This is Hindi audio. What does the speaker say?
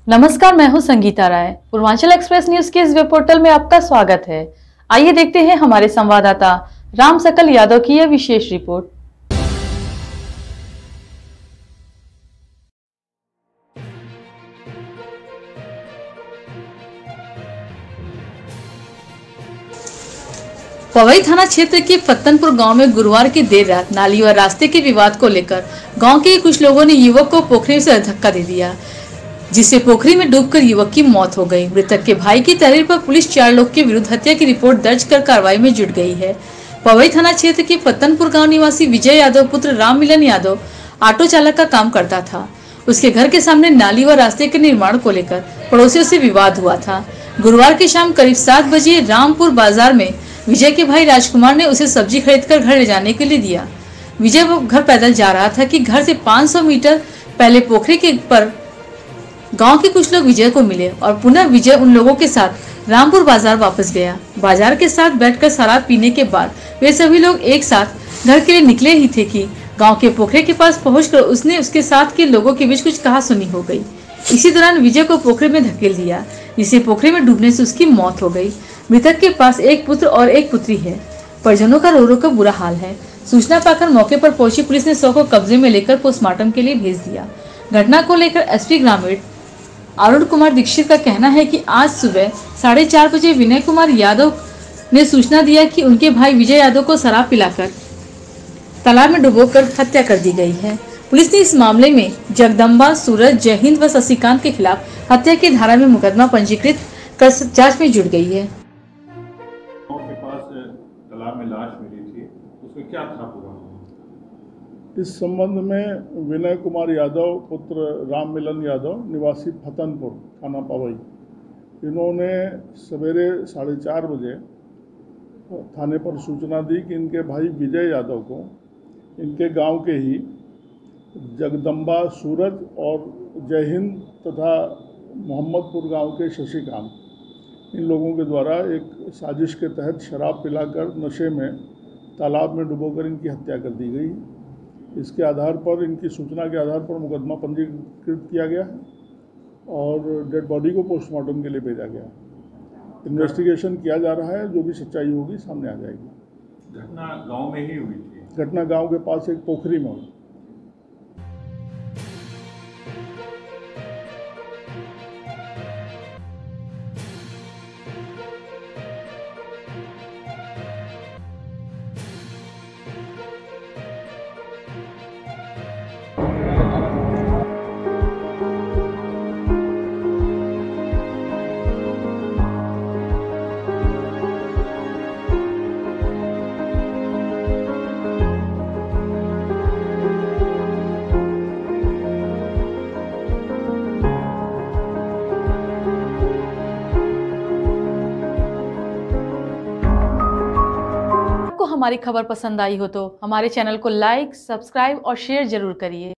नमस्कार, मैं हूं संगीता राय। पूर्वांचल एक्सप्रेस न्यूज के इस वेब पोर्टल में आपका स्वागत है। आइए देखते हैं हमारे संवाददाता राम सकल यादव की यह विशेष रिपोर्ट। पवई थाना क्षेत्र के फत्तनपुर गांव में गुरुवार की देर रात नाली और रास्ते के विवाद को लेकर गांव के कुछ लोगों ने युवक को पोखरी से धक्का दे दिया, जिससे पोखरी में डूबकर युवक की मौत हो गई। मृतक के भाई की तहरीर पर पुलिस 4 लोग के विरुद्ध हत्या की रिपोर्ट दर्ज कर कार्रवाई में जुट गई है। पवई थाना क्षेत्र के फत्तनपुर गांव निवासी विजय यादव पुत्र राम मिलन यादव ऑटो चालक का काम करता था। उसके घर के सामने नाली व रास्ते के निर्माण को लेकर पड़ोसियों से विवाद हुआ था। गुरुवार की शाम करीब 7 बजे रामपुर बाजार में विजय के भाई राजकुमार ने उसे सब्जी खरीदकर घर ले जाने के लिए दिया। विजय घर पैदल जा रहा था कि घर से 500 मीटर पहले पोखरी के पर गांव के कुछ लोग विजय को मिले और पुनः विजय उन लोगों के साथ रामपुर बाजार वापस गया। बाजार के साथ बैठकर शराब पीने के बाद वे सभी लोग एक साथ घर के लिए निकले ही थे कि गांव के पोखरे के पास पहुंचकर उसने उसके साथ के लोगों के बीच कुछ कहासुनी हो गई। इसी दौरान विजय को पोखरे में धकेल दिया, जिससे पोखरे में डूबने से उसकी मौत हो गई। मृतक के पास एक पुत्र और एक पुत्री है। परिजनों का रो रो कर बुरा हाल है। सूचना पाकर मौके पर पहुंची पुलिस ने शव को कब्जे में लेकर पोस्टमार्टम के लिए भेज दिया। घटना को लेकर एसपी ग्रामीण अरुण कुमार दीक्षित का कहना है कि आज सुबह 4:30 बजे विनय कुमार यादव ने सूचना दिया कि उनके भाई विजय यादव को शराब पिलाकर तालाब में डुबोकर हत्या कर दी गई है। पुलिस ने इस मामले में जगदम्बा, सूरज, जय हिंद व शशिकांत के खिलाफ हत्या की धारा में मुकदमा पंजीकृत कर जांच में जुट गई है। के पास तालाब में लाश मिली थी, उसमें क्या था पूरा? इस संबंध में विनय कुमार यादव पुत्र राम मिलन यादव निवासी फतनपुर थाना पवई, इन्होंने सवेरे 4:30 बजे थाने पर सूचना दी कि इनके भाई विजय यादव को इनके गांव के ही जगदम्बा, सूरज और जय हिंद तथा मोहम्मदपुर गांव के शशिकांत, इन लोगों के द्वारा एक साजिश के तहत शराब पिलाकर नशे में तालाब में डुबोकर इनकी हत्या कर दी गई। इसके आधार पर, इनकी सूचना के आधार पर मुकदमा पंजीकृत किया गया है और डेड बॉडी को पोस्टमार्टम के लिए भेजा गया है। इन्वेस्टिगेशन किया जा रहा है, जो भी सच्चाई होगी सामने आ जाएगी। घटना गांव में ही हुई थी? घटना गांव के पास एक पोखरी में हुई। हमारी खबर पसंद आई हो तो हमारे चैनल को लाइक, सब्सक्राइब और शेयर जरूर करिए।